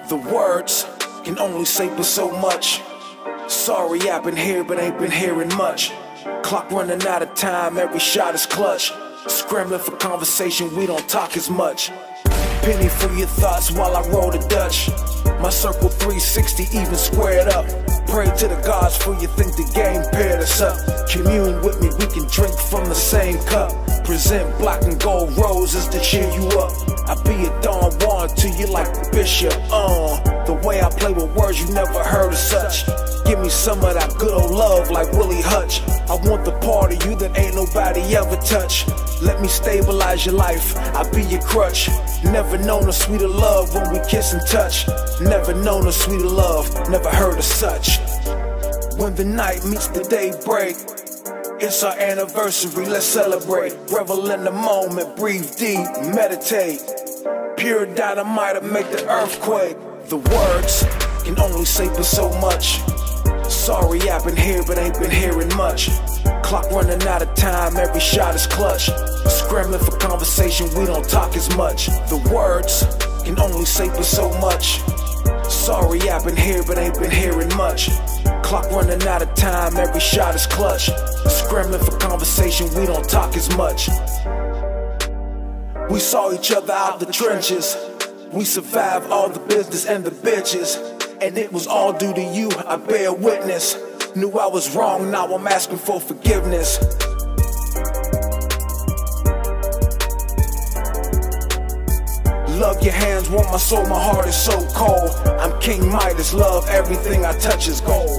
The words can only say but so much. Sorry I've been here but ain't been hearing much. Clock running out of time, every shot is clutch. Scrambling for conversation, we don't talk as much. Penny for your thoughts while I roll the Dutch. My circle 360 even squared up. Pray to the gods for you think the game paired us up. Commune with me, we can drink from the same cup. Present black and gold roses to cheer you up. I be a Don Juan to you like a bishop. The way I play with words you never heard of such. Give me some of that good old love like Willie Hutch. I want the part of you that ain't nobody ever touch. Let me stabilize your life, I be your crutch. Never known a sweeter love when we kiss and touch. Never known a sweeter love, never heard of such. When the night meets the daybreak, it's our anniversary, let's celebrate. Revel in the moment, breathe deep, meditate. Pure dynamite to make the earthquake. The words can only say but so much. Sorry I've been here but ain't been hearing much. Clock running out of time, every shot is clutch. Scrambling for conversation, we don't talk as much. The words can only say but so much. Sorry I've been here but ain't been hearing much. Clock running out of time, every shot is clutch. Scrambling for conversation, we don't talk as much. We saw each other out the trenches. We survived all the business and the bitches. And it was all due to you, I bear witness. Knew I was wrong, now I'm asking for forgiveness. Love your hands, want my soul, my heart is so cold. I'm King Midas, love, everything I touch is gold.